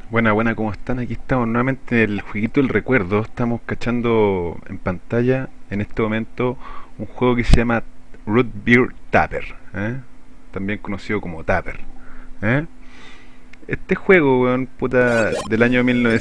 Buena, buena, ¿cómo están? Aquí estamos nuevamente en el jueguito del recuerdo. Estamos cachando en pantalla en este momento un juego que se llama Root Beer Tapper, ¿eh? También conocido como Tapper, ¿eh? Este juego, weón, puta, del año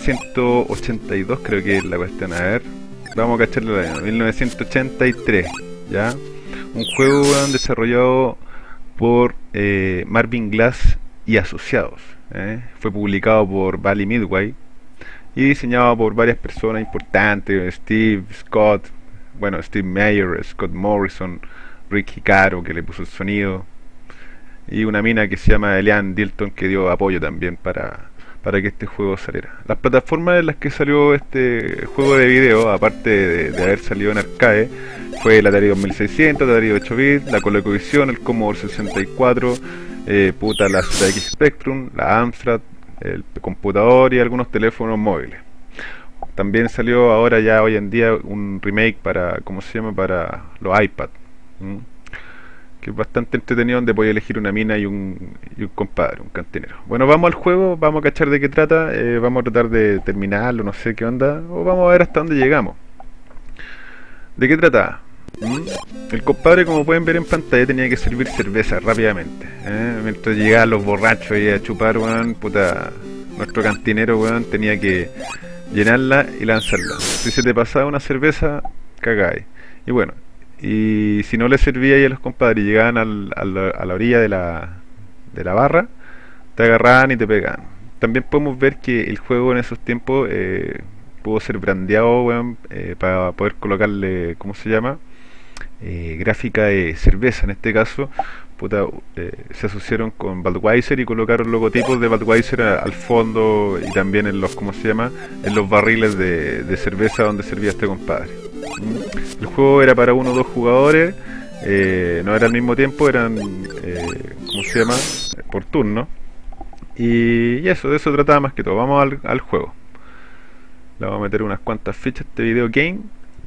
1982 creo que es la cuestión. A ver, vamos a cacharlo el año 1983, ¿ya? Un juego, weón, desarrollado por Marvin Glass y Asociados. Fue publicado por Bally Midway y diseñado por varias personas importantes: Steve Scott, bueno, Steve Meyer, Scott Morrison, Ricky Caro, que le puso el sonido, y una mina que se llama Eliane Dilton, que dio apoyo también para que este juego saliera. Las plataformas en las que salió este juego de video, aparte de haber salido en arcade, fue el Atari 2600, el Atari 8 bits, la ColecoVision, el Commodore 64, la ZX Spectrum, la Amstrad, el computador y algunos teléfonos móviles. También salió ahora, ya hoy en día, un remake para, ¿cómo se llama?, para los iPad, que es bastante entretenido, donde podéis elegir una mina y un compadre, un cantinero. Bueno, vamos al juego, vamos a cachar de qué trata, vamos a tratar de terminarlo, no sé qué onda, o vamos a ver hasta dónde llegamos. ¿De qué trata? El compadre, como pueden ver en pantalla, tenía que servir cerveza rápidamente, mientras llegaban los borrachos y a chupar, weón, puta, nuestro cantinero, weón, tenía que llenarla y lanzarla. Si se te pasaba una cerveza, cagáis. Y bueno, y si no le servía, y a los compadres llegaban a la orilla de la barra, te agarraban y te pegaban. También podemos ver que el juego en esos tiempos pudo ser brandeado, weón, para poder colocarle, ¿cómo se llama?, gráfica de cerveza. En este caso, puta, se asociaron con Budweiser y colocaron logotipos de Budweiser al fondo, y también en los, ¿cómo se llama?, en los barriles de cerveza donde servía este compadre. El juego era para uno o dos jugadores, no era al mismo tiempo, eran, ¿cómo se llama?, por turno. Y eso, de eso trataba más que todo. Vamos al juego. Le vamos a meter unas cuantas fichas a este video game.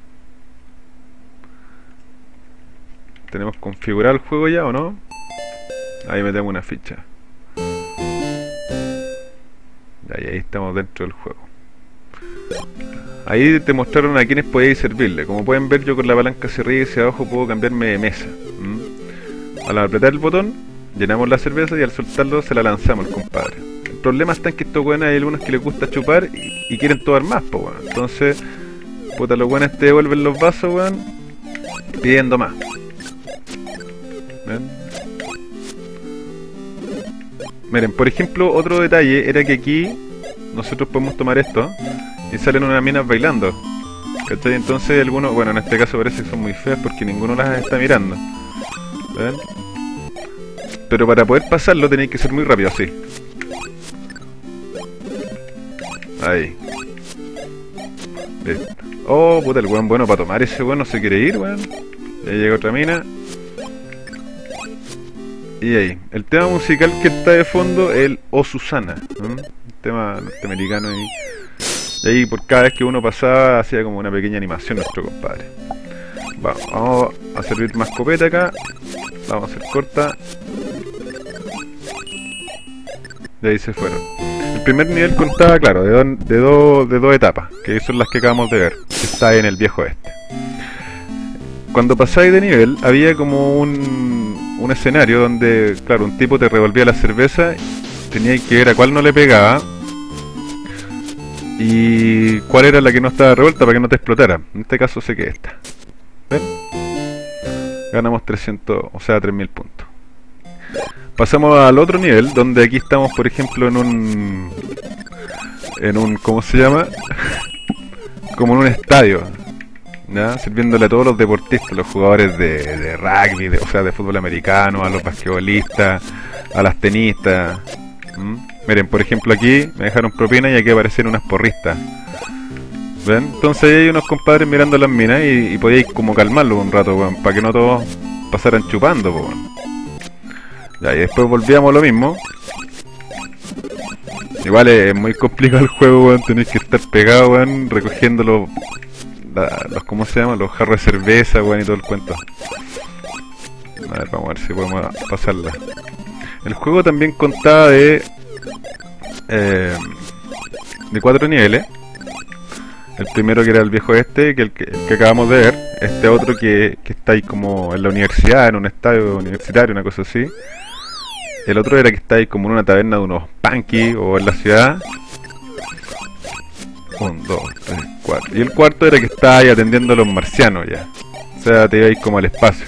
¿Tenemos configurado el juego ya o no? Ahí metemos una ficha. Ahí estamos dentro del juego. Ahí te mostraron a quienes podéis servirle. Como pueden ver, yo con la palanca hacia arriba y hacia abajo puedo cambiarme de mesa. Al apretar el botón, llenamos la cerveza, y al soltarlo se la lanzamos al compadre. El problema está en que estos buenos, hay algunos que les gusta chupar y quieren tomar más, pues, bueno. Entonces, puta, los buenos te devuelven los vasos, weón, pidiendo más. ¿Ven? Miren, por ejemplo, otro detalle era que aquí nosotros podemos tomar esto y salen unas minas bailando, ¿cachai? Entonces algunos, bueno, en este caso parece que son muy feas porque ninguno las está mirando. ¿Ven? Pero para poder pasarlo tenéis que ser muy rápido, así. Ahí. Listo. Oh, puta, el weón bueno para tomar. Ese weón no se quiere ir, weón. Ya llega otra mina. Y ahí, el tema musical que está de fondo es el O Susana, un tema norteamericano, y ahí por cada vez que uno pasaba hacía como una pequeña animación nuestro compadre. Vamos a servir más copeta acá, vamos a hacer corta. Y ahí se fueron. El primer nivel contaba, claro, de dos etapas, que son las que acabamos de ver, que está en el viejo este. Cuando pasáis de nivel había como un escenario donde, claro, un tipo te revolvía la cerveza, teníais que ver a cuál no le pegaba y cuál era la que no estaba revuelta para que no te explotara. En este caso sé que esta. ¿Ven? Ganamos 300, o sea, 3000 puntos. Pasamos al otro nivel, donde aquí estamos, por ejemplo, en un, ¿cómo se llama?, como en un estadio, ¿ya?, sirviéndole a todos los deportistas, los jugadores de rugby, o sea, de fútbol americano, a los basquetbolistas, a las tenistas. Miren, por ejemplo, aquí me dejaron propina y aquí aparecen unas porristas. ¿Ven? Entonces ahí hay unos compadres mirando las minas y podíais como calmarlos un rato, weón, para que no todos pasaran chupando, weón. Ya, y después volvíamos a lo mismo. Igual es muy complicado el juego, weón, tenéis que estar pegado, weón, recogiendo los, ¿cómo se llama?, los jarros de cerveza, weón, y todo el cuento. A ver, vamos a ver si podemos pasarla. El juego también contaba de de 4 niveles. El primero que era el viejo este, el que acabamos de ver. Este otro que está ahí como en la universidad, en un estadio universitario, una cosa así. El otro era que está ahí como en una taberna de unos punky o en la ciudad. 1, 2, 3, 4. Y el cuarto era que está ahí atendiendo a los marcianos ya. O sea, te ibais como al espacio.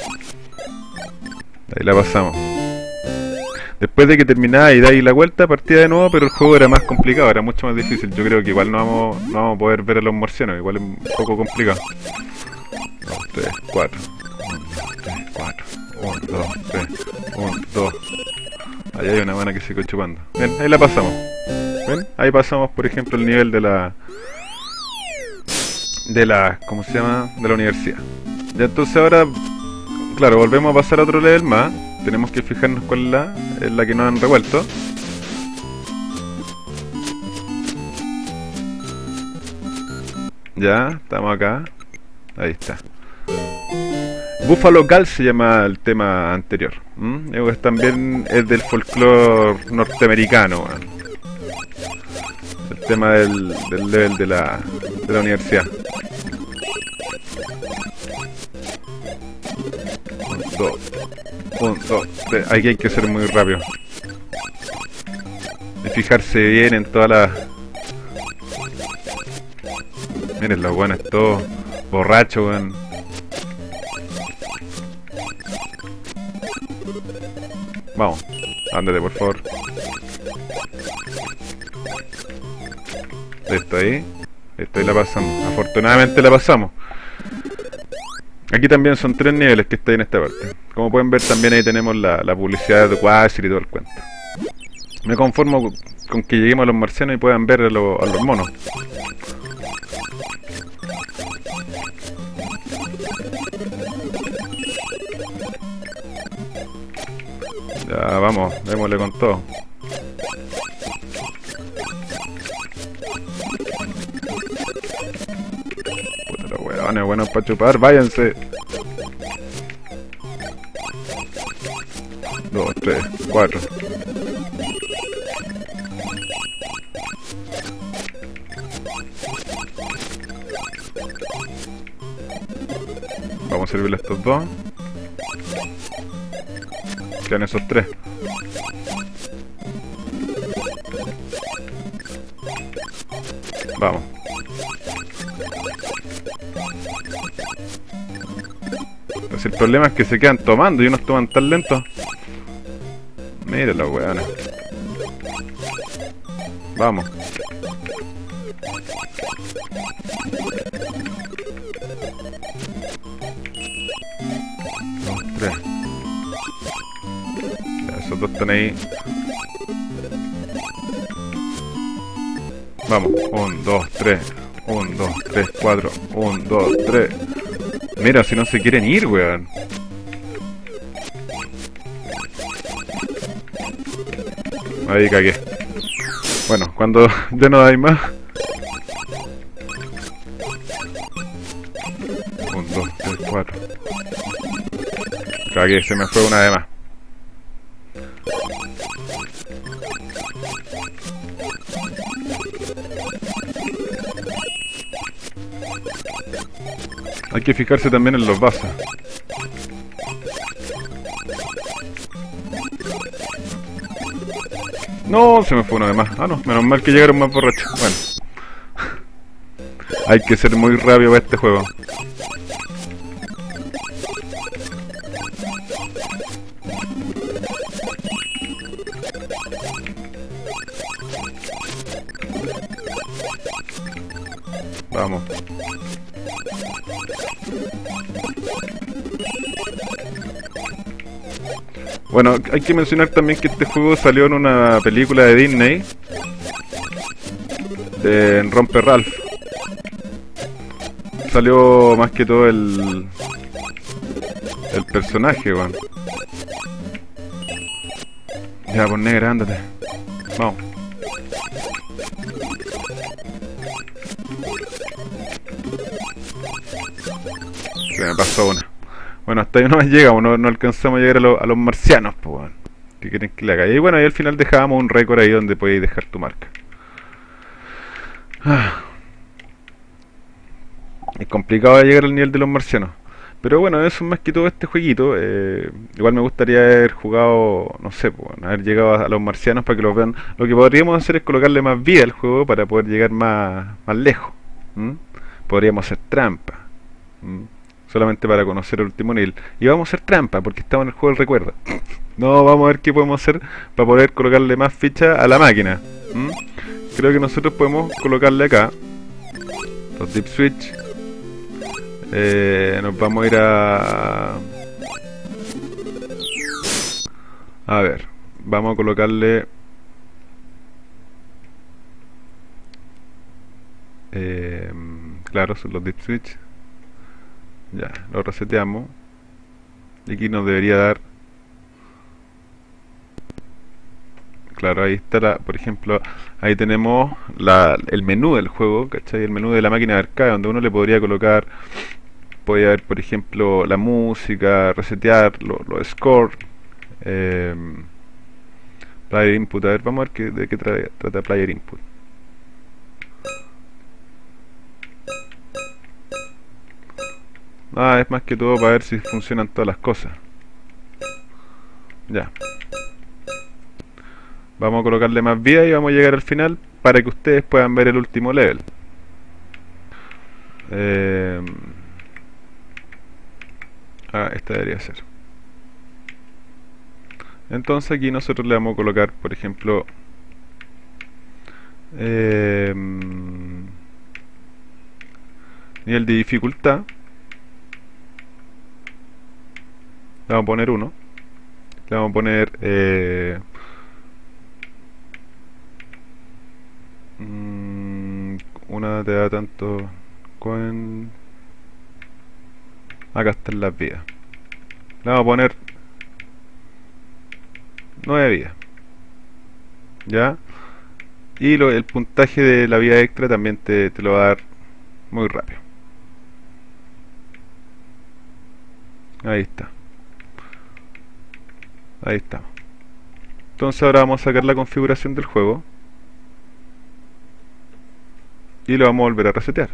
Ahí la pasamos. Después de que terminaba y dais la vuelta, partía de nuevo, pero el juego era más complicado, era mucho más difícil. Yo creo que igual no vamos a poder ver a los marcianos, igual es un poco complicado. 2, 3, 4. 1, 2, 3, 4. 1, 2, 3. 1, 2. Ahí hay una buena que se quedó chupando. Ven, ahí la pasamos. ¿Ven? Ahí pasamos, por ejemplo, el nivel de la ¿cómo se llama? De la universidad. Ya entonces ahora, claro, volvemos a pasar a otro level más. Tenemos que fijarnos cuál es la que nos han revuelto. Ya, estamos acá. Ahí está. Buffalo Gal se llama el tema anterior. También es del folclore norteamericano. Bueno. El tema del level de la universidad. 1, 2, 3. Aquí hay que ser muy rápido. Y fijarse bien en todas las... Miren los buenos, todos borrachos, weón. Vamos, ándate por favor. Esto ahí la pasamos. Afortunadamente la pasamos. Aquí también son 3 niveles que están en esta parte. Como pueden ver también ahí tenemos la publicidad de Quasar y todo el cuento. Me conformo con que lleguemos a los marcianos y puedan ver a los monos. Ya vamos, démosle con todo. Puta los huevones, buenos para chupar, váyanse. 2, 3, 4. Vamos a servirle a estos dos. Quedan esos 3. Vamos. Pues el problema es que se quedan tomando y unos toman tan lento. Mira los weones. Vamos. Dos, 3. Ya, esos dos están ahí. Vamos. 1, 2, 3. 1, 2, 3, 4. 1, 2, 3. Mira, si no se quieren ir, weón. Ahí cagué. Bueno, cuando ya no hay más. 1, 2, 3, 4. Cagué, se me fue una de más. Hay que fijarse también en los vasos. No, se me fue uno de más. Ah, no, menos mal que llegaron más borrachos. Bueno. Hay que ser muy rápido para este juego. Vamos. Bueno, hay que mencionar también que este juego salió en una película de Disney, de Romper Ralph. Salió más que todo el personaje, weón. Ya, pues negra, ándate. Vamos. Se me pasó una. Bueno, hasta ahí no más llegamos, no alcanzamos a llegar a los marcianos, pues, bueno. ¿Qué quieren que le haga? Y bueno, ahí al final dejábamos un récord ahí donde podéis dejar tu marca. Ah, es complicado llegar al nivel de los marcianos. Pero bueno, eso es más que todo este jueguito. Igual me gustaría haber jugado, no sé, pues, haber llegado a los marcianos para que los vean. Lo que podríamos hacer es colocarle más vida al juego para poder llegar más lejos. ¿M? Podríamos hacer trampa. ¿M? Solamente para conocer el último nivel. Y vamos a hacer trampa porque estamos en el juego del recuerdo. No, vamos a ver qué podemos hacer para poder colocarle más fichas a la máquina. ¿M? Creo que nosotros podemos colocarle acá los deep switch. Nos vamos a ir a ver, vamos a colocarle claro, son los deep switch. Ya, lo reseteamos. Y aquí nos debería dar, claro, ahí está por ejemplo, ahí tenemos el menú del juego, ¿cachai? El menú de la máquina de arcade, donde uno le podría colocar, podría ver, por ejemplo, la música, resetear los scores, eh, player input. A ver, vamos a ver de qué trata player input. Ah, es más que todo para ver si funcionan todas las cosas. Ya. Vamos a colocarle más vida y vamos a llegar al final para que ustedes puedan ver el último level. Eh, esta debería ser. Entonces aquí nosotros le vamos a colocar, por ejemplo, nivel de dificultad. Le vamos a poner 1. Le vamos a poner una te da tanto con... Acá están las vidas. Le vamos a poner 9 vidas. ¿Ya? Y el puntaje de la vida extra también te lo va a dar muy rápido. Ahí está. Ahí estamos. Entonces ahora vamos a sacar la configuración del juego y lo vamos a volver a resetear.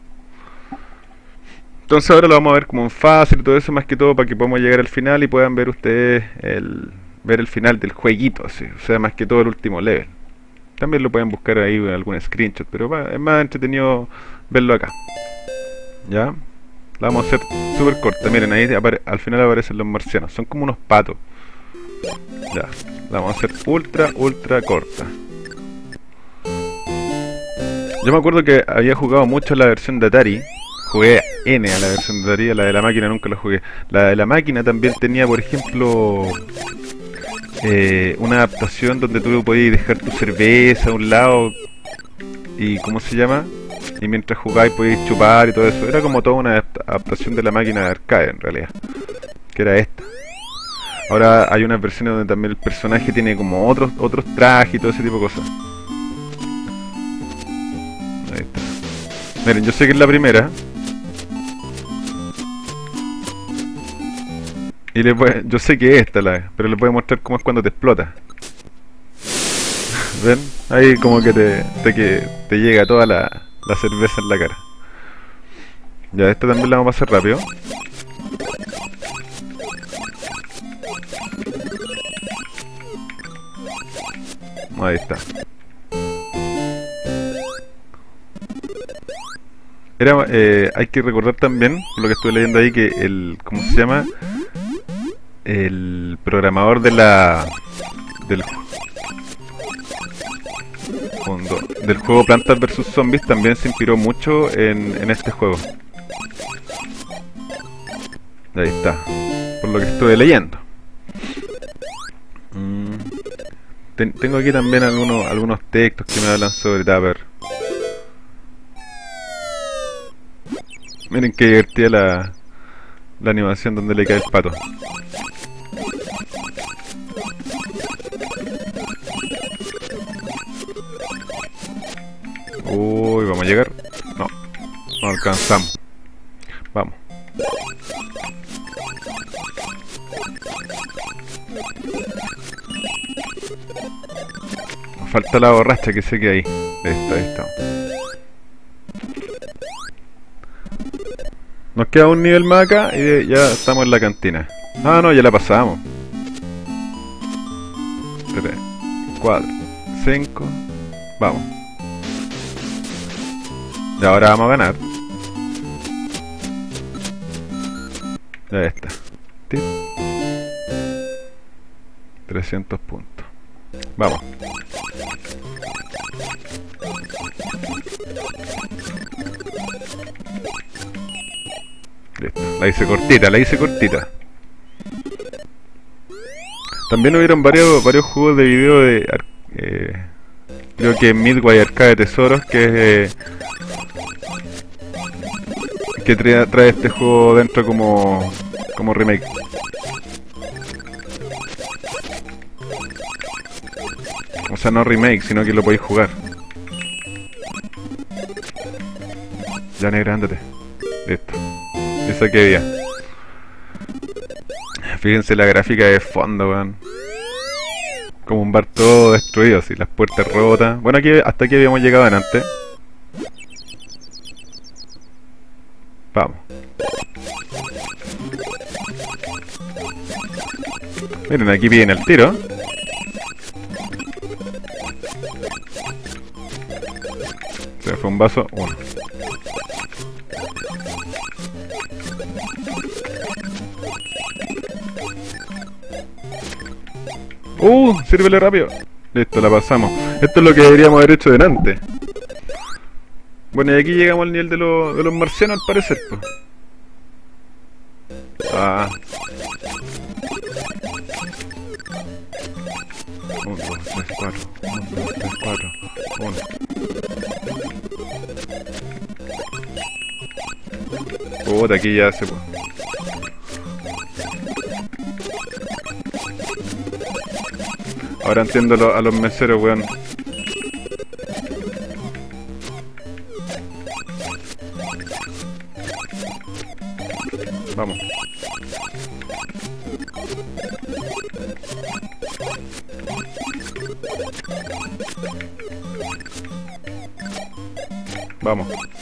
Entonces ahora lo vamos a ver como en fácil y todo eso, más que todo para que podamos llegar al final y puedan ver ustedes ver el final del jueguito, así. O sea, más que todo el último level. También lo pueden buscar ahí en algún screenshot, pero es más entretenido verlo acá. ¿Ya? La vamos a hacer súper corta. Miren, ahí al final aparecen los marcianos. Son como unos patos. Ya, la vamos a hacer ultra corta. Yo me acuerdo que había jugado mucho la versión de Atari. Jugué N a la versión de Atari, a la de la máquina nunca la jugué. La de la máquina también tenía, por ejemplo, una adaptación donde tú podías dejar tu cerveza a un lado y, ¿cómo se llama? Y mientras jugabas podías chupar y todo eso. Era como toda una adaptación de la máquina de arcade en realidad, que era esta. Ahora hay unas versiones donde también el personaje tiene como otros trajes y todo ese tipo de cosas. Ahí está. Miren, yo sé que es la primera. Y yo sé que es esta pero les voy a mostrar cómo es cuando te explota. ¿Ven? Ahí como que te llega toda la cerveza en la cara. Ya, esta también la vamos a hacer rápido. Ahí está. Hay que recordar también, por lo que estuve leyendo ahí, que ¿cómo se llama? El programador del juego Plantas vs Zombies también se inspiró mucho en este juego. Ahí está, por lo que estuve leyendo. Tengo aquí también algunos textos que me hablan sobre Tapper. Miren qué divertida la animación donde le cae el pato. Uy, ¿vamos a llegar? No, no alcanzamos. Vamos. Nos falta la borracha que sé que hay. Ahí está. Nos queda un nivel más acá y ya estamos en la cantina. Ah, no, ya la pasamos. 3, 4, 5. Vamos. Y ahora vamos a ganar. Ya está. Tip. 300 puntos. Vamos. Listo. La hice cortita, la hice cortita. También hubieron varios juegos de video de... creo que Midway Arcade Tesoros, que trae este juego dentro como remake. O sea, no remake, sino que lo podéis jugar. Ya, negra, ándate. Listo. Y saqué bien. Fíjense la gráfica de fondo, weón. Como un bar todo destruido, así, las puertas rotas. Bueno, aquí, hasta aquí habíamos llegado antes. Vamos. Miren, aquí piden el tiro. Se fue un vaso, uno. Sírvele rápido. Listo, la pasamos. Esto es lo que deberíamos haber hecho delante. Bueno, y aquí llegamos al nivel de los marcianos, al parecer, pues. Ah. 1, 2, 3, 4. 1, 2, 3, 4. 1. Puta, aquí ya se puede. Ahora entiendo a los meseros, weón. Vamos. Vamos.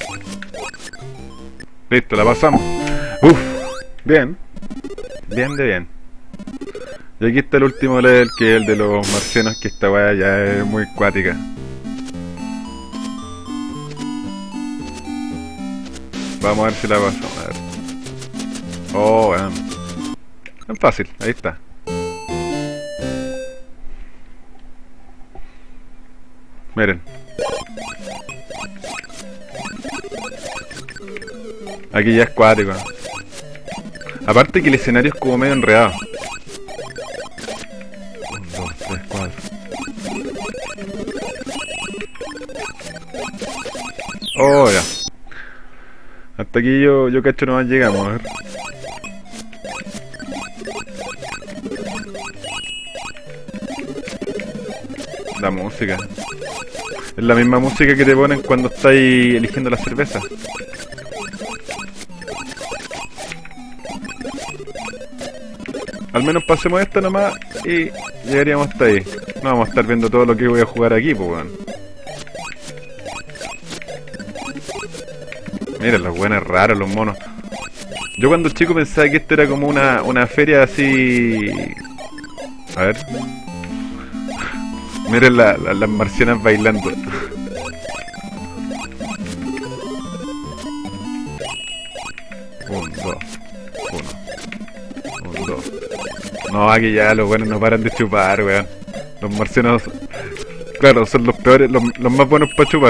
Listo, la pasamos. Uf, bien. Bien de bien. Y aquí está el último level, que es el de los marcianos, que esta weá ya es muy cuática. Vamos a ver si la pasamos. A ver. Oh, weón. Es fácil, ahí está. Miren. Aquí ya es cuático. Aparte que el escenario es como medio enredado. 1, 2, 3, 4. Oh, ya. Hasta aquí yo cacho nomás llegamos, a ver. La música. Es la misma música que te ponen cuando estáis eligiendo la cerveza. Al menos pasemos esta nomás y llegaríamos hasta ahí. No vamos a estar viendo todo lo que voy a jugar aquí, pues, weón. Miren, los buenos raros, los monos. Yo cuando chico pensaba que esto era como una feria así... A ver. Miren las marcianas bailando. Un, dos, uno. Un, dos. No, aquí ya los buenos no paran de chupar, weón. Los marcianos, claro, son los peores, los más buenos para chupar.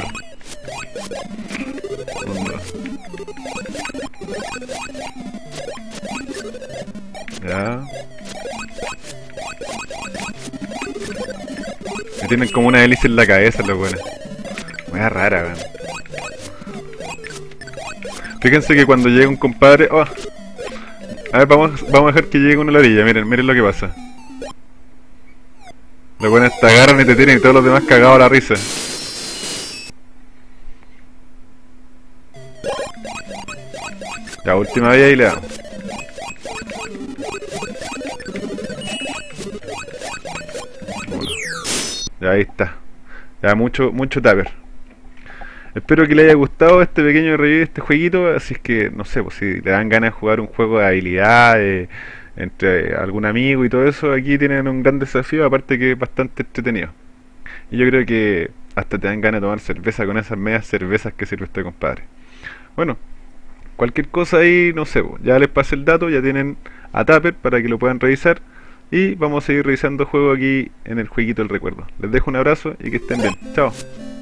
Un, dos. Ya. Me tienen como una hélice en la cabeza los buenos. Wea rara, weón. Fíjense que cuando llega un compadre... Oh. A ver, vamos a dejar que llegue uno a la orilla. Miren lo que pasa. Los buenos te agarran y te tienen y todos los demás cagados a la risa. La última vez ahí le damos. Ya ahí está. Ya mucho tupper. Espero que les haya gustado este pequeño review de este jueguito. Así es que, no sé, pues si le dan ganas de jugar un juego de habilidades entre algún amigo y todo eso, aquí tienen un gran desafío, aparte que es bastante entretenido. Y yo creo que hasta te dan ganas de tomar cerveza con esas medias cervezas que sirve este compadre. Bueno, cualquier cosa ahí, no sé, pues, ya les pasé el dato, ya tienen a Tapper para que lo puedan revisar. Y vamos a seguir revisando juegos aquí en el jueguito del recuerdo. Les dejo un abrazo y que estén bien. Chao.